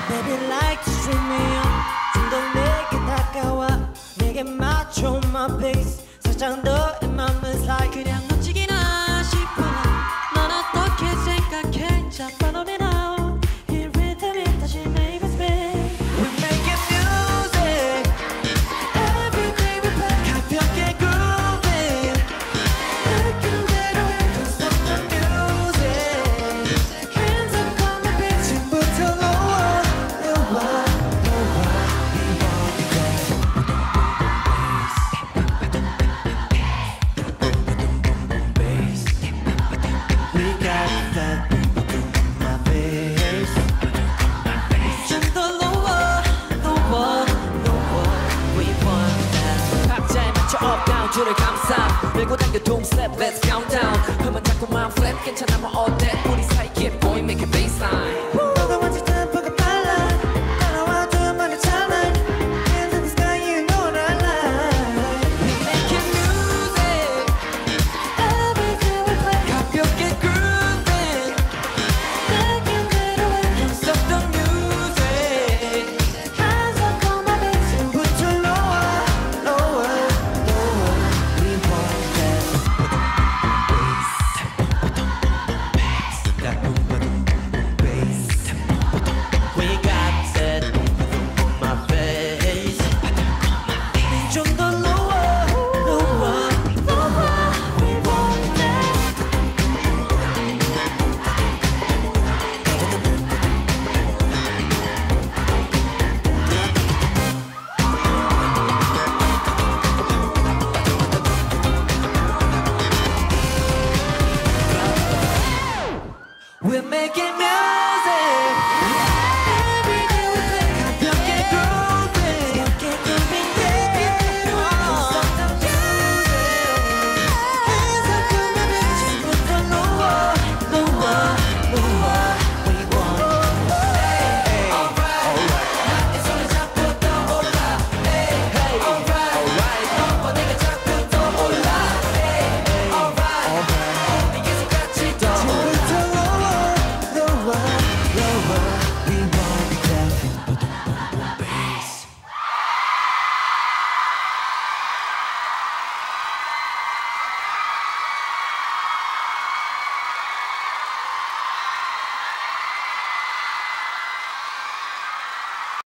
Baby like to stream me on 좀 더 내게 다가와 내게 맞춰 my pace 살짝 너의 맘을 slide 그냥 놓치기나 싶어 넌 어떻게 생각해 자 follow me now 이 리듬이 다시 make us spin We're making music Every day we play 가볍게 grooving 느끼는 대로 해 Don't stop the music Hands up on my beat 지금부터 lower lower lower We got that my bass 좀 더 lower lower lower We want that 박자에 맞춰 up down 줄을 감싸 밀고 당겨 doom step let's count down 흠은 자꾸만 flip 괜찮아 뭐 어때 우리 사이에 boy make a baseline 너가 완전 템포가 빨라 따라와줘 많이 잘 Hands in the sky you know what I like We making music Every day we play 가볍게 grooving 느끼는 대로 해 Don't stop the music Hands up on my beat 지금부터 lower lower lower We want that We got that my bass 좀 더 lower lower lower We want that We're making music